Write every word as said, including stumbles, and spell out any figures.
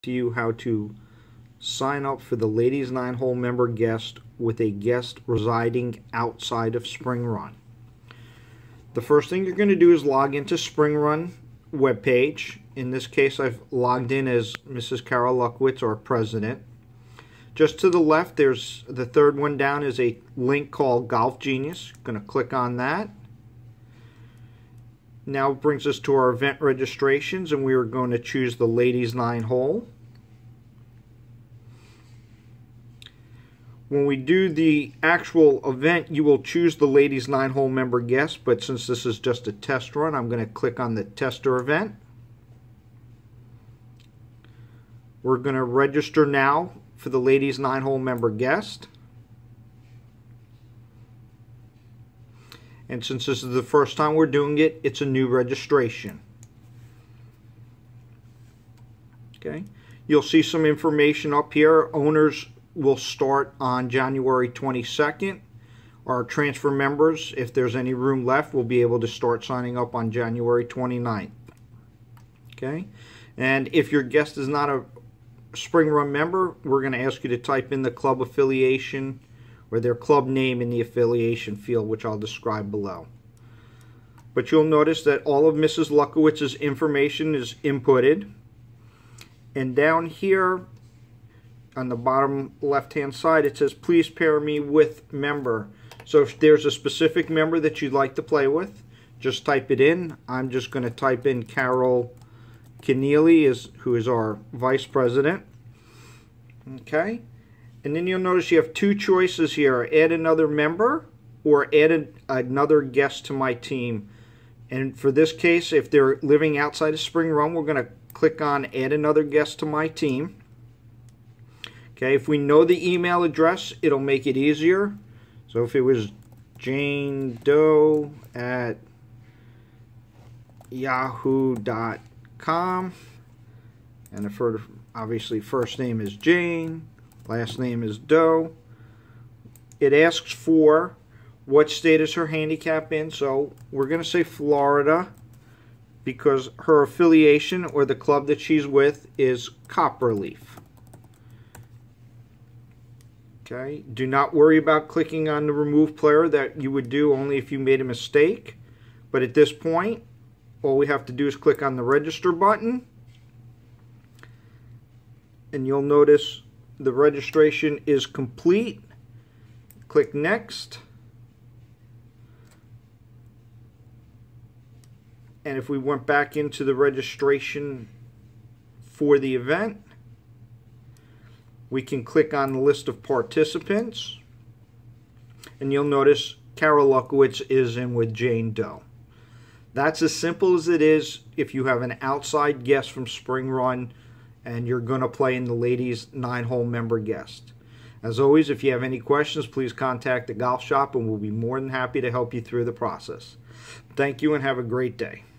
to you how to sign up for the Ladies Nine Hole member guest with a guest residing outside of Spring Run. The first thing you're going to do is log into Spring Run webpage. In this case, I've logged in as Missus Carol Luckowitz, our president. Just to the left, there's the third one down is a link called Golf Genius. Going to click on that. Now it brings us to our event registrations, and we are going to choose the Ladies Nine Hole. When we do the actual event, you will choose the Ladies Nine Hole member guest, but since this is just a test run, I'm going to click on the tester event. We're going to register now for the Ladies Nine Hole member guest. And since this is the first time we're doing it, it's a new registration. Okay. You'll see some information up here. Owners will start on January twenty-second. Our transfer members, if there's any room left, will be able to start signing up on January twenty-ninth. Okay. And if your guest is not a Spring Run member, we're going to ask you to type in the club affiliation or their club name in the affiliation field, which I'll describe below. But you'll notice that all of Missus Luckowitz's information is inputted. And down here on the bottom left-hand side, it says, please pair me with member. So if there's a specific member that you'd like to play with, just type it in. I'm just going to type in Carol Keneally, is, who is our vice president. Okay. And then you'll notice you have two choices here. Add another member or add a, another guest to my team. And for this case, if they're living outside of Spring Run, we're going to click on add another guest to my team. Okay, if we know the email address, it'll make it easier. So if it was Jane Doe at yahoo dot com, and the first, obviously first name is Jane, last name is Doe. It asks for what state is her handicap in, so we're going to say Florida because her affiliation or the club that she's with is Copperleaf. Okay, do not worry about clicking on the remove player that you would do only if you made a mistake. But at this point, all we have to do is click on the register button. And you'll notice the registration is complete. Click next. And if we went back into the registration for the event, we can click on the list of participants, and you'll notice Carol Luckowitz is in with Jane Doe. That's as simple as it is if you have an outside guest from Spring Run and you're going to play in the Ladies Nine Hole member guest. As always, if you have any questions, please contact the golf shop and we'll be more than happy to help you through the process. Thank you and have a great day.